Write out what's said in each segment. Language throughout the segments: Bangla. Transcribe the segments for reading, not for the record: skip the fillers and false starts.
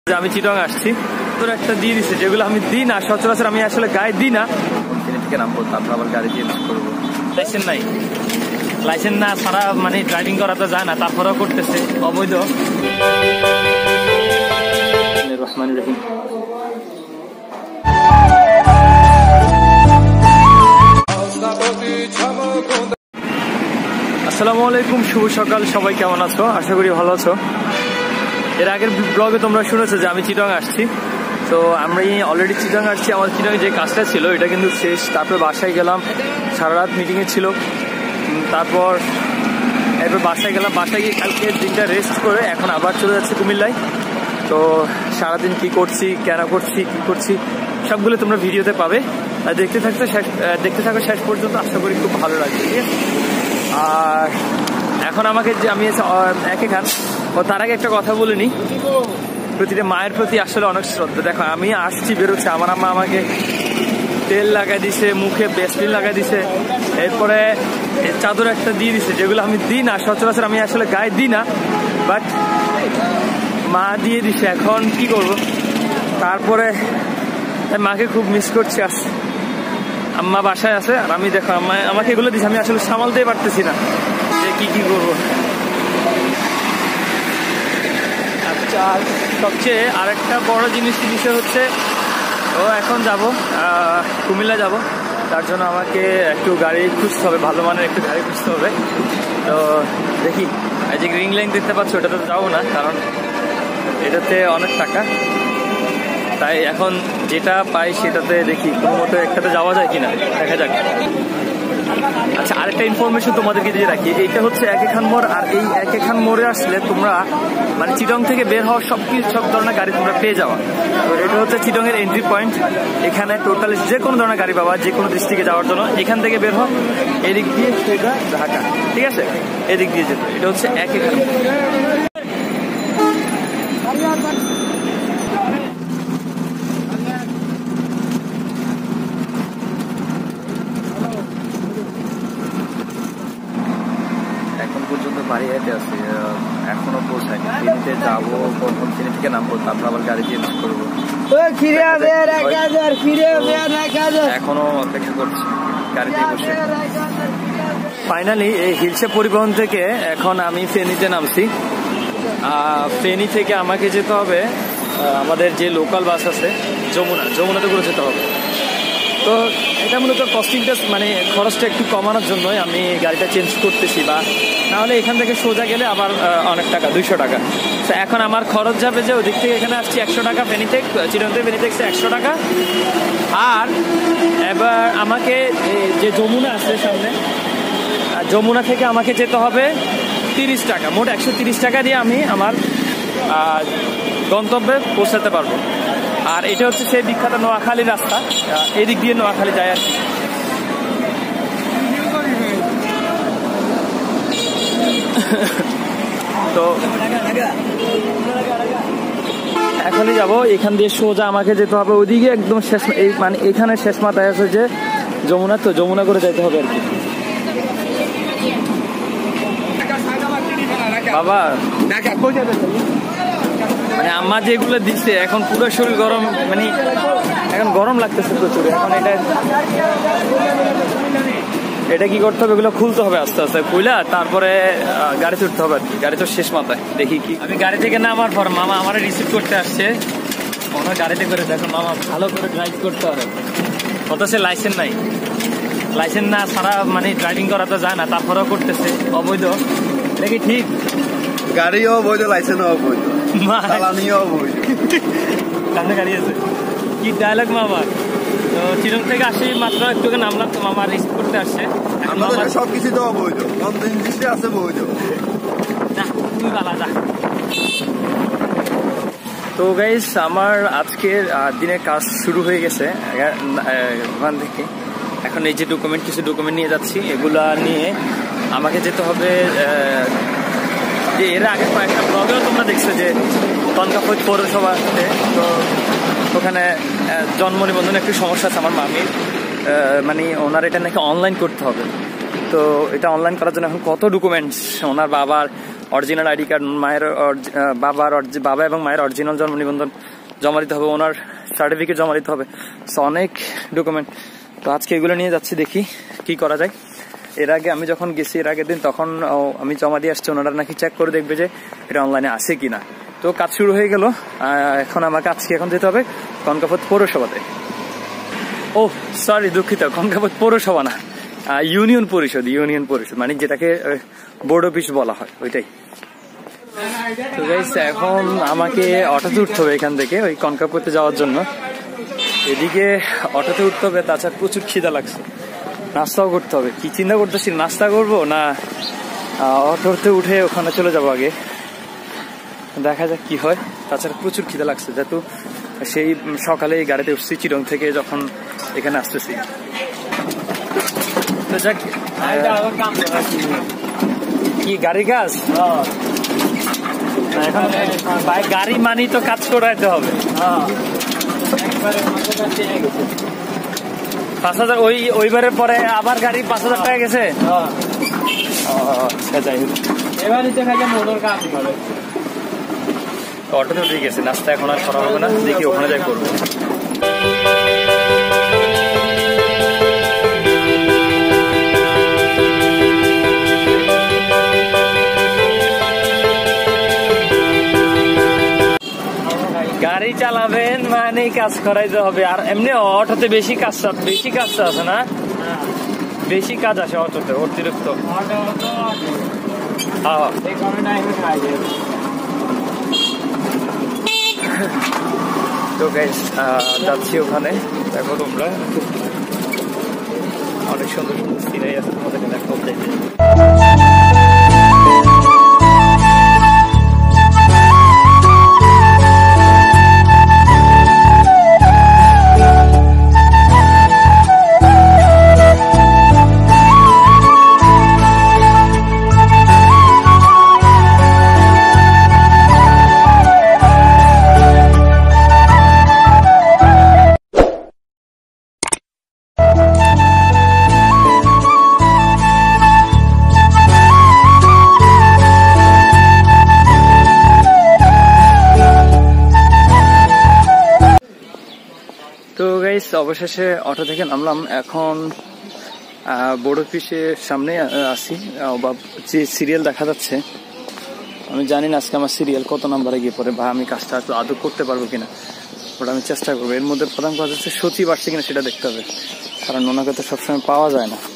আমি চিটং আসছি, তোর একটা দিয়ে দিচ্ছে যেগুলো আমি দিই না সচরাচর, আমি আসলে গায়ে দিই না। থেকে নামবো, তারপর আবার গাড়ি চেঞ্জ করবো। লাইসেন্স নাই, লাইসেন্স না ছাড়া মানে ড্রাইভিং করা তো যায় না, তারপরেও করতেছে অবৈধ। রহমান রহিম। আসসালামু আলাইকুম, শুভ সকাল। সবাই কেমন আছো? আশা করি ভালো আছো। এর আগের ব্লগে তোমরা শুনেছো যে আমি চিটং আসছি। তো আমরা অলরেডি চিটং আসছি। আমার চিটং যে কাজটা ছিল এটা কিন্তু শেষ। তারপরে বাসায় গেলাম, সারা রাত মিটিংয়ে ছিল। তারপর এরপর বাসায় গেলাম, বাসায় গিয়ে কালকে দিনটা রেস্ট করে এখন আবার চলে যাচ্ছে কুমিল্লায়। তো সারাদিন কি করছি, কেন করছি, কি করছি সবগুলো তোমরা ভিডিওতে পাবে। দেখতে থাকো শেষ পর্যন্ত, আশা করি খুব ভালো লাগবে। ঠিক আছে। আর এখন আমাকে যে আমি একে খান ও তার আগে একটা কথা বলে নি, প্রতিটা মায়ের প্রতি আসলে অনেক শ্রদ্ধা। দেখো আমি আসছি, বেরোচ্ছে, আমার আম্মা আমাকে তেল লাগাই দিছে, মুখে বেসলিন লাগাই দিছে, এরপরে চাদর একটা দিয়ে দিছে যেগুলো আমি দিই না সচরাচর, আমি আসলে গায়ে দিই না, বাট মা দিয়ে দিছে। এখন কি করব? তারপরে মাকে খুব মিস করছি। আম্মা বাসায় আছে আর আমি দেখো আমাকে এগুলো দিচ্ছে, আমি আসলে সামালতেই পারতেছি না যে কি করবো। আচ্ছা, সবচেয়ে আরেকটা বড় বিষয় হচ্ছে ও এখন যাব কুমিল্লা যাব, তার জন্য আমাকে একটু গাড়ি খুঁজতে হবে, ভালো মানের একটু গাড়ি খুঁজতে হবে। তো দেখি, এই যে গ্রিন লাইন দেখতে পাচ্ছ ওটাতে যাবো না, কারণ এটাতে অনেক টাকা। তাই এখন যেটা পাই সেটাতে দেখি কোনো মতো একটাতে যাওয়া যায় কিনা, দেখা যাক। আচ্ছা, আরেকটা ইনফরমেশন তোমাদেরকে দিয়ে রাখি, এইটা হচ্ছে একে খান মোড়। আর এই একে খান মোড়ে আসলে তোমরা মানে চিটং থেকে বের হওয়ার সব ধরনের গাড়ি তোমরা পেয়ে যাওয়া। তো এটা হচ্ছে চিটং এর এন্ট্রি পয়েন্ট। এখানে টোটাল যে কোনো ধরনের গাড়ি পাবা, যে কোনো ডিস্ট্রিক্টে যাওয়ার জন্য। এখান থেকে বের হও, এদিক দিয়ে সেটা ঢাকা, ঠিক আছে, এদিক দিয়ে যেত। এটা হচ্ছে একে খান। এখন পর্যন্ত বাড়ি যেতে আছি, এখনো পৌঁছায়নি। ফেনীতে যাবো, প্রথম ফেনী থেকে নামবো, তারপর আবার গাড়ি চেঞ্জ করবো। এখনো অপেক্ষা করছি গাড়িতে বসে। ফাইনালি এই হিলসে পরিবহন থেকে এখন আমি ফেনীতে নামছি। ফেনী থেকে আমাকে যেতে হবে আমাদের যে লোকাল বাস আছে যমুনাতে করে যেতে হবে। তো এটা মূলত কস্টিংটা মানে খরচটা একটু কমানোর জন্যই আমি গাড়িটা চেঞ্জ করতেছি, বা নাহলে এখান থেকে সোজা গেলে আবার অনেক টাকা, 200 টাকা। তো এখন আমার খরচ যাবে যে ওদিক থেকে এখানে আসছি 100 টাকা, চিটং থেকে ফেনীতে 100 টাকা। আর এবার আমাকে যে যমুনা আছে সামনে, যমুনা থেকে আমাকে যেতে হবে 30 টাকা, মোট 130 টাকা দিয়ে আমি আমার গন্তব্যে পৌঁছাতে পারবো। আর এটা হচ্ছে সেই বিখ্যাত নোয়াখালী রাস্তা, এদিক দিয়ে নোয়াখালী যায় আর কি। তো এখনই যাব, এখান দিয়ে সোজা আমাকে যেতে হবে ওইদিকে একদম শেষ, মানে এখানে শেষ মাথায় আছে যে যমুনা, তো যমুনা করে যেতে হবে আর কি। বাবা মানে আম্মা যেগুলো দিচ্ছে এখন পুরো শরীর গরম, মানে এখন গরম লাগতেছে প্রচুর। এখন এটা কি করতে হবে, এগুলো খুলতে হবে আস্তে আস্তে, খুইলা তারপরে গাড়ি তুলতে হবে আর কি। গাড়ি তো শেষ মাথায়। দেখি কি, আমি গাড়ি থেকে নামার পর মামা আমার রিসিভ করতে আসছে। ওনার গাড়িতে করে দেখো মামা ভালো করে ড্রাইভ করতে হবে, অথচ লাইসেন্স নাই, লাইসেন্স না ছাড়া মানে ড্রাইভিং করা তো যায় না, তারপরেও করতেছে অবৈধ। দেখি ঠিক, গাড়িও অবৈধ, লাইসেন্সও অবৈধ, চালানিও অবৈধ। সামনে গাড়ি আছে, কি ডায়লগ মামা। তো চিটং থেকে আসি মাত্র একটু নামলাম, তো মামা রিসিভ করতে আসছে। সবকিছু তো অবৈধ, আছে বৈধ না, তুই বালা যা। তো গাইস, আমার আজকের দিনের কাজ শুরু হয়ে গেছে ওখান থেকে। এখন এই যে কিছু ডকুমেন্ট নিয়ে যাচ্ছি, এগুলা নিয়ে আমাকে যেতে হবে যে এর আগে কয়েকটা ব্লগেও তোমরা দেখছো যে কনকাপত পৌরসভাতে, তো ওখানে জন্ম নিবন্ধনে একটু সমস্যা আছে আমার মামির, মানে ওনার এটা নাকি অনলাইন করতে হবে। তো এটা অনলাইন করার জন্য এখন কত ডকুমেন্টস, ওনার বাবার অরিজিনাল আইডি কার্ড, মায়ের বাবা এবং মায়ের অরিজিনাল জন্ম নিবন্ধন জমা দিতে হবে, ওনার সার্টিফিকেট জমা দিতে হবে। সো অনেক ডকুমেন্ট। তো আজকে এগুলো নিয়ে যাচ্ছি, দেখি কি করা যায়। এর আগে আমি যখন গেছি এর আগের দিন, তখন আমি জমা দিয়ে আসছি, ওনারা নাকি চেক করে দেখবে যে এটা অনলাইনে আছে কিনা। তো কাজ শুরু হয়ে গেল। এখন আমাকে আজকে যেতে হবে কনকাপত পৌরসভাতে। ও সরি, দুঃখিত, কনকাপত পৌরসভা না, ইউনিয়ন পরিষদ মানে যেটাকে বোর্ড অফিস বলা হয়, ওইটাই। তো গাইস, এখন আমাকে অটোতে উঠতে হবে এখান থেকে ওই কনকাপতে যাওয়ার জন্য। এদিকে অটোতে উঠতে হবে, তাছাড়া প্রচুর খিদা লাগছে, নাস্তাও করতে হবে। কি চিন্তা করতেছি, নাস্তা করবো না অটোতে উঠে ওখানে চলে যাবো আগে, দেখা যাক কি হয়। তাছাড়া প্রচুর খিদা লাগছে, যেহেতু সেই সকালে এই গাড়িতে উঠছি চিটং থেকে, যখন এখানে আসতেছি। তো যাক, কি গাড়ির কাজ এখন, গাড়ি মানি তো কাজ করাইতে হবে। 5,000 ওইবারের পরে আবার গাড়ি 5,000 টাকা গেছে। আচ্ছা, যাই হোক, অটো তো ঠিক আছে, নাস্তা এখন আর করা হবে না, দেখি ওখানে যাই করবো। গাড়ি চালাবেন মানে কাজ করাইতে হবে। আর এমনি অটোতে বেশি কাজ আছে না, বেশি কাজ আসে অটোতে, অতিরিক্ত। তো গাইস, যাচ্ছি ওখানে, দেখো তোমরা, অনেক সুন্দর সুন্দর সিনারি আছে, তোমাদেরকে দেখো। তো গাইস, অবশেষে অটো থেকে নামলাম। এখন বোর্ড অফিসের সামনে আছি, বা যে সিরিয়াল দেখা যাচ্ছে, আমি জানি না আজকে আমার সিরিয়াল কত নাম্বারে গিয়ে পড়ে, বা আমি কাজটা আদৌ করতে পারবো কিনা, ওটা আমি চেষ্টা করবো। এর মধ্যে প্রধান কাজ হচ্ছে সচিব আসছে কিনা সেটা দেখতে হবে, কারণ ওনাকে তো সবসময় পাওয়া যায় না।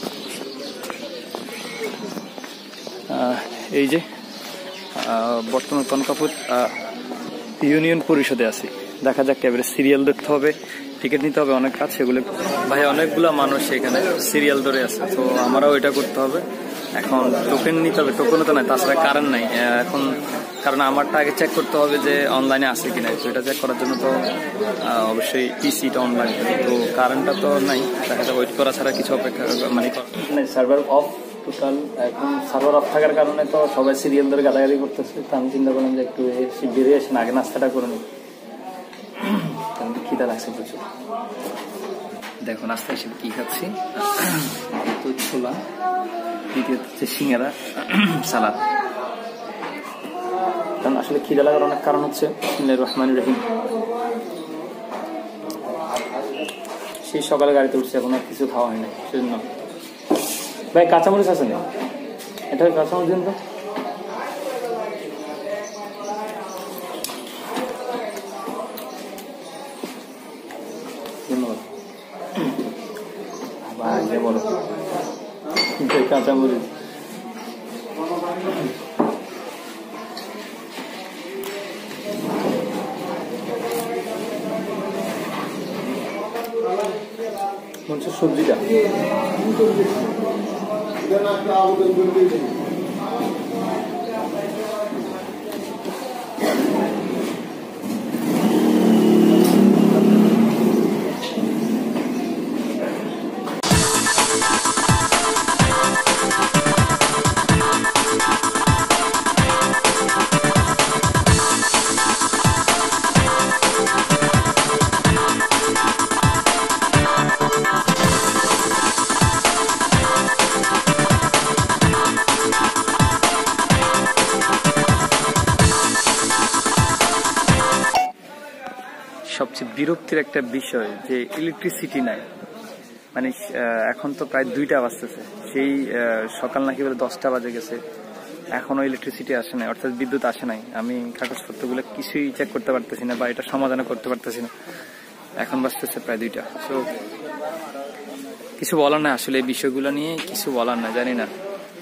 এই যে বর্তমান কনকাপুর ইউনিয়ন পরিষদে আছি, দেখা যাক এবারে সিরিয়াল দেখতে হবে, টিকিট নিতে হবে, অনেক কাজ, সেগুলো ভাই অনেকগুলো মানুষ এখানে সিরিয়াল ধরে আছে। তো আমারও এটা করতে হবে। এখন টোকেন নিতে হবে, টোকেনও তো নাই, তাছাড়া কারেন্ট নাই এখন, কারণ আমারটা আগে চেক করতে হবে যে অনলাইনে আছে কিনা। তো এটা চেক করার জন্য তো অবশ্যই পিসিটা অনলাইন, তো কারেন্টটা তো নাই, দেখা যাবে ওয়েট করা ছাড়া কিছু অপেক্ষা মানে সার্ভার অফ টোটাল। এখন সার্ভার অফ থাকার কারণে তো সবাই সিরিয়াল ধরে গালাগালি করতেছে। তো আমি চিন্তা করলাম যে একটু বেরিয়ে আসেন, আগে নাস্তাটা করে নিই, খিদা লাগছে প্রচুর। দেখো নাস্তা হিসেবে কি খাচ্ছি, ছোলা, দ্বিতীয়ত হচ্ছে সিঙ্গারা, সালাদ। কারণ আসলে খিদা লাগার অনেক কারণ হচ্ছে বিসমিল্লাহির রহমানির রহিম। সেই সকালে গাড়িতে উঠছে, এখন আর কিছু খাওয়া হয় না, সেজন্য। ভাই কাঁচামরিচ আছে না? এটা কাঁচামরিচ দিন তো। ধন্যবাদ। বলো কাঁচামরিচ, সবজিটা সবচেয়ে বিরক্তির একটা বিষয় যে ইলেকট্রিসিটি নাই। মানে এখন তো প্রায় 2টা বাজতেছে, সেই সকাল নাকি বলে 10টা বাজে গেছে, এখনো ইলেকট্রিসিটি আসে নাই, অর্থাৎ বিদ্যুৎ আসে নাই। আমি কাগজপত্রগুলো কিছুই চেক করতে পারতেছি না বা এটা সমাধান করতে পারতেছি না। এখন বাজতেছে প্রায় 2টা। সো কিছু বলার না, আসলে এই বিষয়গুলো নিয়ে কিছু বলার না, জানি না,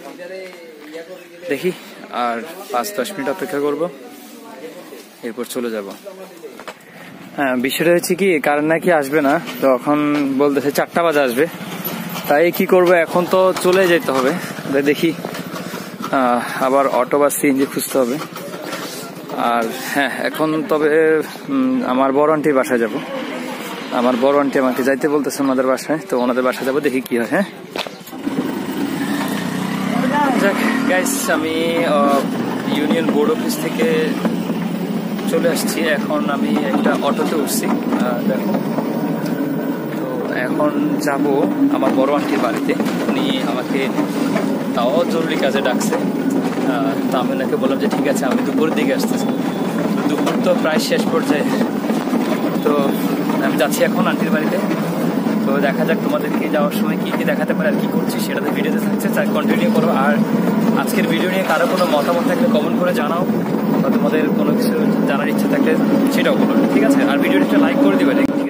দেখি আর 5-10 মিনিট অপেক্ষা করব, এরপর চলে যাব। হ্যাঁ, বিষয়টা হচ্ছে কি, কারেন্ট নাকি আসবে না, তখন বলতেছে 4টা বাজে আসবে। তাই কি করব, এখন তো চলে যেতে হবে, দেখি আবার অটো বা সিএনজি খুঁজতে হবে। আর হ্যাঁ, এখন তবে আমার বড় আন্টির বাসায় যাব। আমার বড় আন্টি আমাকে যাইতে বলতেছে ওনাদের বাসায়, তো ওনাদের বাসায় যাবো, দেখি কি হয়। হ্যাঁ, যাক গাইস, আমি ইউনিয়ন বোর্ড অফিস থেকে চলে আসছি। এখন আমি একটা অটোতে উঠছি, দেখো। তো এখন যাব আমার বড় আন্টির বাড়িতে। উনি আমাকে তাও জরুরি কাজে ডাকছে, তা আমি ওনাকে বললাম যে ঠিক আছে, আমি দুপুরের দিকে আসতেছি। দুপুর তো প্রায় শেষ পর্যায়ে, তো আমি যাচ্ছি এখন আন্টির বাড়িতে। তো দেখা যাক তোমাদেরকে যাওয়ার সময় কি কি দেখাতে পারে আর কি করছি সেটাতে ভিডিওতে থাকছে, তাই কন্টিনিউ করো। আর আজকের ভিডিও নিয়ে কারো কোনো মতামত থাকলে কমেন্ট করে জানাও, বা তোমাদের কোনো কিছু জানার ইচ্ছা থাকলে সেটাও বলো, ঠিক আছে? আর ভিডিওটা একটা লাইক করে দিবে, ঠিক আছে?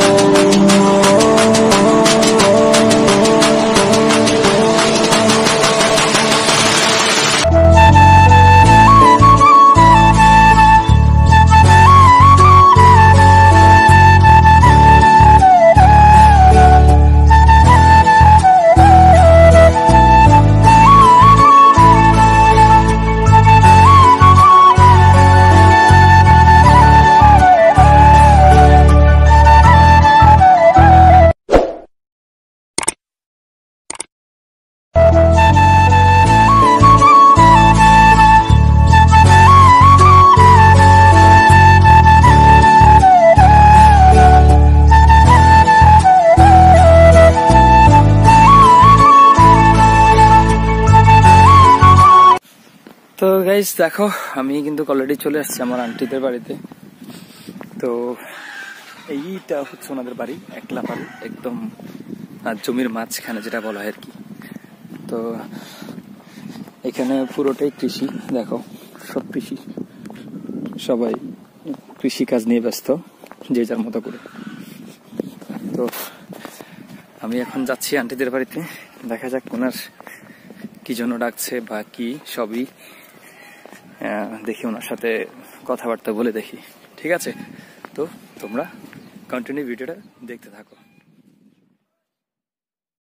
তো গাইস দেখো, আমি কিন্তু অলরেডি চলে আসছি আমার আন্টিদের বাড়িতে। তো এইটা হচ্ছে ওনাদের বাড়ি, একলা বাড়ি, একদম জমির মাঝখানে যেটা বলা হয় আর কি। তো এখানে পুরোটাই কৃষি, দেখো সব কৃষি, সবাই কৃষি কাজ নিয়ে ব্যস্ত, যে যার মতো করে। তো আমি এখন যাচ্ছি আন্টিদের বাড়িতে, দেখা যাক ওনার কি জন্য ডাকছে বা কি, সবই দেখি, ওনার সাথে কথাবার্তা বলে দেখি, ঠিক আছে? তো তোমরা কন্টিনিউ ভিডিওটা দেখতে থাকো।